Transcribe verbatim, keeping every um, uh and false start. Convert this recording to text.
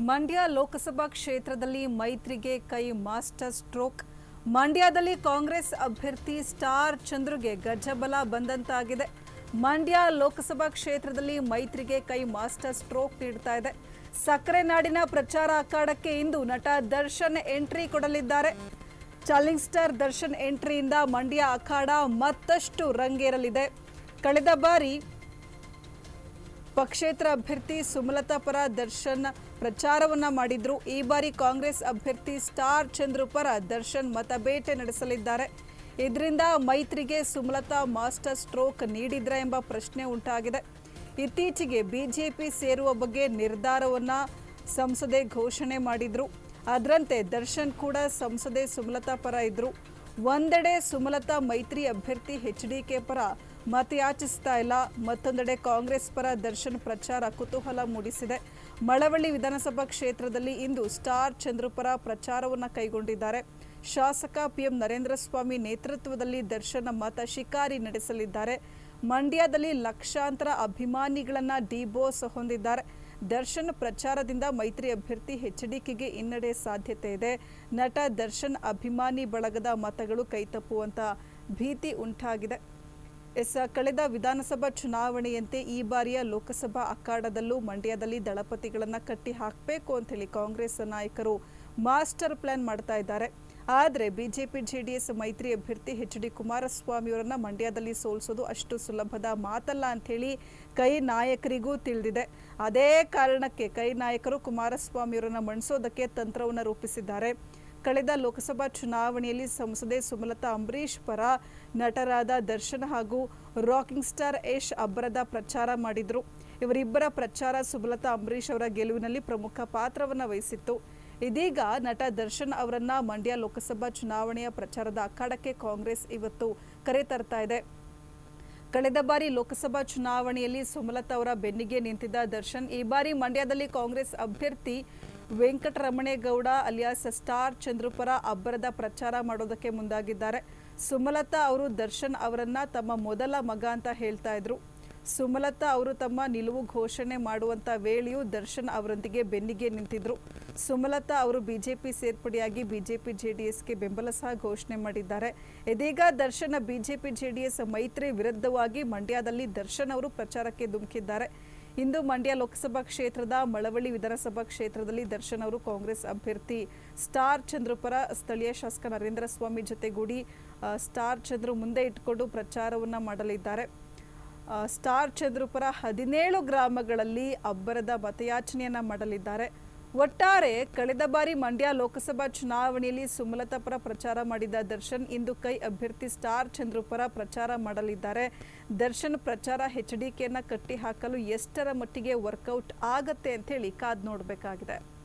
ಮಂಡ್ಯ ಲೋಕಸಭಾ ಕ್ಷೇತ್ರದಲ್ಲಿ ಮೈತ್ರಿಗೆ ಕೈ ಮಾಸ್ಟರ್ ಸ್ಟ್ರೋಕ್. ಮಂಡ್ಯದಲ್ಲಿ ಕಾಂಗ್ರೆಸ್ ಅಭ್ಯರ್ಥಿ ಸ್ಟಾರ್ ಚಂದ್ರುಗೆ ಗಜಬಲ ಬಂದಂತಾಗಿದೆ. ಮಂಡ್ಯ ಲೋಕಸಭಾ ಕ್ಷೇತ್ರದಲ್ಲಿ ಮೈತ್ರಿಗೆ ಕೈ ಮಾಸ್ಟರ್ ಸ್ಟ್ರೋಕ್ ನೀಡ್ತಾ ಇದೆ. ಸಕ್ಕರೆ ನಾಡಿನ ಪ್ರಚಾರ ಅಖಾಡಕ್ಕೆ ಇಂದು ನಟ ದರ್ಶನ್ ಎಂಟ್ರಿ ಕೊಡಲಿದ್ದಾರೆ. ಚಾಲೆಂಜ್ ಸ್ಟಾರ್ ದರ್ಶನ್ ಎಂಟ್ರಿಯಿಂದ ಮಂಡ್ಯ ಅಖಾಡ ಮತ್ತಷ್ಟು ರಂಗೇರಲಿದೆ. ಕಳೆದ ಬಾರಿ ಪಕ್ಷೇತರ ಅಭ್ಯರ್ಥಿ ಸುಮಲತಾ ಪರ ದರ್ಶನ್ ಪ್ರಚಾರವನ್ನ ಮಾಡಿದ್ರು. ಈ ಬಾರಿ ಕಾಂಗ್ರೆಸ್ ಅಭ್ಯರ್ಥಿ ಸ್ಟಾರ್ ಚಂದ್ರು ಪರ ದರ್ಶನ್ ಮತಬೇಟೆ ನಡೆಸಲಿದ್ದಾರೆ. ಇದರಿಂದ ಮೈತ್ರಿಗೆ ಸುಮಲತಾ ಮಾಸ್ಟರ್ ಸ್ಟ್ರೋಕ್ ನೀಡಿದ್ರ ಎಂಬ ಪ್ರಶ್ನೆ ಉಂಟಾಗಿದೆ. ಇತ್ತೀಚೆಗೆ ಬಿಜೆಪಿ ಸೇರುವ ಬಗ್ಗೆ ನಿರ್ಧಾರವನ್ನ ಸಂಸದೆ ಘೋಷಣೆ ಮಾಡಿದ್ರು. ಅದರಂತೆ ದರ್ಶನ್ ಕೂಡ ಸಂಸದೆ ಸುಮಲತಾ ಪರ ಇದ್ರು. ಒಂದೆಡೆ ಸುಮಲತಾ ಮೈತ್ರಿ ಅಭ್ಯರ್ಥಿ ಎಚ್ ಡಿ ಕೆ ಪರ ಮತಯಾಚಿಸ್ತಾ ಇಲ್ಲ, ಮತ್ತೊಂದೆಡೆ ಕಾಂಗ್ರೆಸ್ ಪರ ದರ್ಶನ್ ಪ್ರಚಾರ ಕುತೂಹಲ ಮೂಡಿಸಿದೆ. ಮಳವಳ್ಳಿ ವಿಧಾನಸಭಾ ಕ್ಷೇತ್ರದಲ್ಲಿ ಇಂದು ಸ್ಟಾರ್ ಚಂದ್ರು ಪರ ಪ್ರಚಾರವನ್ನು ಕೈಗೊಂಡಿದ್ದಾರೆ. ಶಾಸಕ ಪಿಎಂ ನರೇಂದ್ರ ಸ್ವಾಮಿ ನೇತೃತ್ವದಲ್ಲಿ ದರ್ಶನ್ ಮತ ಶಿಕಾರಿ ನಡೆಸಲಿದ್ದಾರೆ. ಮಂಡ್ಯದಲ್ಲಿ ಲಕ್ಷಾಂತರ ಅಭಿಮಾನಿಗಳನ್ನ ಡಿಬೋಸ್ ಹೊಂದಿದ್ದಾರೆ. ದರ್ಶನ್ ಪ್ರಚಾರದಿಂದ ಮೈತ್ರಿ ಅಭ್ಯರ್ಥಿ ಎಚ್ ಡಿ ಕೆಗೆ ಹಿನ್ನಡೆ ಸಾಧ್ಯತೆ ಇದೆ. ನಟ ದರ್ಶನ್ ಅಭಿಮಾನಿ ಬಳಗದ ಮತಗಳು ಕೈತಪ್ಪುವಂತ ಭೀತಿ ಉಂಟಾಗಿದೆ. ಎಸ್ ಕಳೆದ ವಿಧಾನಸಭಾ ಚುನಾವಣೆಯಂತೆ ಈ ಬಾರಿಯ ಲೋಕಸಭಾ ಅಖಾಡದಲ್ಲೂ ಮಂಡ್ಯದಲ್ಲಿ ದಳಪತಿಗಳನ್ನ ಕಟ್ಟಿ ಹಾಕಬೇಕು ಅಂತ ಹೇಳಿ ಕಾಂಗ್ರೆಸ್ ನಾಯಕರು ಮಾಸ್ಟರ್ ಪ್ಲಾನ್ ಮಾಡ್ತಾ ಇದ್ದಾರೆ. ಆದರೆ ಬಿಜೆಪಿ ಜೆಡಿಎಸ್ ಮೈತ್ರಿ ಅಭ್ಯರ್ಥಿ ಎಚ್ ಡಿ ಕುಮಾರಸ್ವಾಮಿ ಅವರನ್ನ ಮಂಡ್ಯದಲ್ಲಿ ಸೋಲಿಸೋದು ಅಷ್ಟು ಸುಲಭದ ಮಾತಲ್ಲ ಅಂತ ಹೇಳಿ ಕೈ ನಾಯಕರಿಗೂ ತಿಳಿದಿದೆ. ಅದೇ ಕಾರಣಕ್ಕೆ ಕೈ ನಾಯಕರು ಕುಮಾರಸ್ವಾಮಿ ಅವರನ್ನ ಮಣಿಸೋದಕ್ಕೆ ತಂತ್ರವನ್ನು ರೂಪಿಸಿದ್ದಾರೆ. ಕಳೆದ ಲೋಕಸಭಾ ಚುನಾವಣೆಯಲ್ಲಿ ಸಂಸದೆ ಸುಮಲತಾ ಅಂಬರೀಶ್ ಪರ ನಟರಾದ ದರ್ಶನ್ ಹಾಗೂ ರಾಕಿಂಗ್ ಸ್ಟಾರ್ ಯಶ್ ಅಬ್ಬರದ ಪ್ರಚಾರ ಮಾಡಿದ್ರು. ಇವರಿಬ್ಬರ ಪ್ರಚಾರ ಸುಮಲತಾ ಅಂಬರೀಶ್ ಅವರ ಗೆಲುವಿನಲ್ಲಿ ಪ್ರಮುಖ ಪಾತ್ರವನ್ನು ವಹಿಸಿತ್ತು. ಇದೀಗ ನಟ ದರ್ಶನ್ ಅವರನ್ನ ಮಂಡ್ಯ ಲೋಕಸಭಾ ಚುನಾವಣೆಯ ಪ್ರಚಾರದ ಅಖಾಡಕ್ಕೆ ಕಾಂಗ್ರೆಸ್ ಇವತ್ತು ಕರೆ ತರ್ತಾ ಇದೆ. ಕಳೆದ ಬಾರಿ ಲೋಕಸಭಾ ಚುನಾವಣೆಯಲ್ಲಿ ಸುಮಲತಾ ಅವರ ಬೆನ್ನಿಗೆ ನಿಂತಿದ್ದ ದರ್ಶನ್ ಈ ಬಾರಿ ಮಂಡ್ಯದಲ್ಲಿ ಕಾಂಗ್ರೆಸ್ ಅಭ್ಯರ್ಥಿ ವೆಂಕಟರಮಣೇಗೌಡ ಅಲಿಯಾಸ್ ಸ್ಟಾರ್ ಚಂದ್ರು ಪರ ಅಬ್ಬರದ ಪ್ರಚಾರ ಮಾಡೋದಕ್ಕೆ ಮುಂದಾಗಿದ್ದಾರೆ. ಸುಮಲತಾ ಅವರು ದರ್ಶನ್ ಅವರನ್ನ ತಮ್ಮ ಮೊದಲ ಮಗ ಅಂತ ಹೇಳ್ತಾ ಇದ್ರು. ಸುಮಲತಾ ಅವರು ತಮ್ಮ ನಿಲುವು ಘೋಷಣೆ ಮಾಡುವಂತ ವೇಳೆಯೂ ದರ್ಶನ್ ಅವರೊಂದಿಗೆ ಬೆನ್ನಿಗೆ ನಿಂತಿದ್ರು. ಸುಮಲತಾ ಅವರು ಬಿಜೆಪಿ ಸೇರ್ಪಡೆಯಾಗಿ ಬಿಜೆಪಿ ಜೆಡಿಎಸ್ಗೆ ಬೆಂಬಲ ಸಹ ಘೋಷಣೆ ಮಾಡಿದ್ದಾರೆ. ಇದೀಗ ದರ್ಶನ್ ಬಿಜೆಪಿ ಜೆಡಿಎಸ್ ಮೈತ್ರಿ ವಿರುದ್ಧವಾಗಿ ಮಂಡ್ಯದಲ್ಲಿ ದರ್ಶನ್ ಅವರು ಪ್ರಚಾರಕ್ಕೆ ಧುಮುಕಿದ್ದಾರೆ. ಇಂದು ಮಂಡ್ಯ ಲೋಕಸಭಾ ಕ್ಷೇತ್ರದ ಮಳವಳ್ಳಿ ವಿಧಾನಸಭಾ ಕ್ಷೇತ್ರದಲ್ಲಿ ದರ್ಶನ್ ಅವರು ಕಾಂಗ್ರೆಸ್ ಅಭ್ಯರ್ಥಿ ಸ್ಟಾರ್ ಚಂದ್ರು ಪರ ಸ್ಥಳೀಯ ಶಾಸಕ ನರೇಂದ್ರ ಸ್ವಾಮಿ ಜೊತೆಗೂಡಿ ಸ್ಟಾರ್ ಚಂದ್ರು ಮುಂದೆ ಇಟ್ಕೊಂಡು ಪ್ರಚಾರವನ್ನ ಮಾಡಲಿದ್ದಾರೆ. ಸ್ಟಾರ್ ಚಂದ್ರು ಪರ ಹದಿನೇಳು ಗ್ರಾಮಗಳಲ್ಲಿ ಅಬ್ಬರದ ಮತಯಾಚನೆಯನ್ನ ಮಾಡಲಿದ್ದಾರೆ. ಒಟ್ಟಾರೆ ಕಳೆದ ಬಾರಿ ಮಂಡ್ಯ ಲೋಕಸಭಾ ಚುನಾವಣೆಯಲ್ಲಿ ಸುಮಲತಾ ಪರ ಪ್ರಚಾರ ಮಾಡಿದ ದರ್ಶನ್ ಇಂದು ಕೈ ಅಭ್ಯರ್ಥಿ ಸ್ಟಾರ್ ಚಂದ್ರು ಪರ ಪ್ರಚಾರ ಮಾಡಲಿದ್ದಾರೆ. ದರ್ಶನ್ ಪ್ರಚಾರ ಎಚ್ ಡಿ ಕೆಯನ್ನ ಕಟ್ಟಿ ಹಾಕಲು ಎಷ್ಟರ ಮಟ್ಟಿಗೆ ವರ್ಕೌಟ್ ಆಗತ್ತೆ ಅಂತ ಹೇಳಿ ಕಾದ್ ನೋಡಬೇಕಾಗಿದೆ.